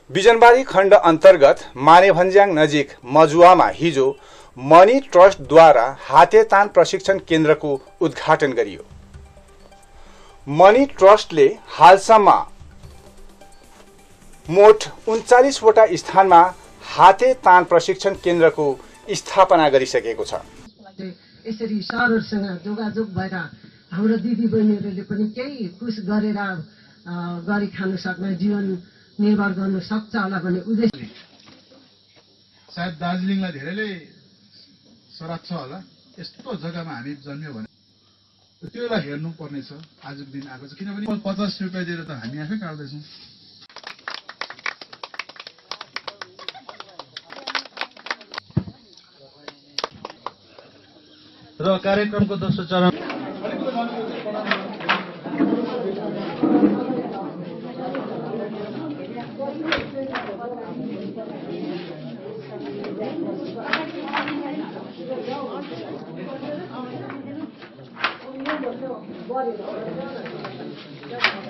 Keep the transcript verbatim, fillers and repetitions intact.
बिजनबारी खण्ड अन्तर्गत मानेभन्ज्याङ नजिक मजुवामा हिजो मनी ट्रस्टद्वारा हातेतान प्रशिक्षण केन्द्रको उद्घाटन गरियो। मनी ट्रस्टले हालसम्म मोट उन्चालीस वटा स्थानमा हातेतान प्रशिक्षण केन्द्रको स्थापना गरिसकेको छ। यसरी सरहरुसँग जोगाजोग भएर हाम्रो दिदीबहिनीहरूले पनि केही कुछ गरेर गरी खान सक्ने जीवन निर्वाह गर्न सक्छ होला भन्ने उद्देश्य। सायद दार्जिलिङलाई धेरैले सराप छ होला, यस्तो जग्गामा हामी जन्मियो भने त्योलाई हेर्नु पर्ने छ। आजको दिन आएको छ, किनभने पचास रुपियाँ दिएर त हामी आफै काट्दैछौँ। र कार्यक्रमको दोस्रो चरण What is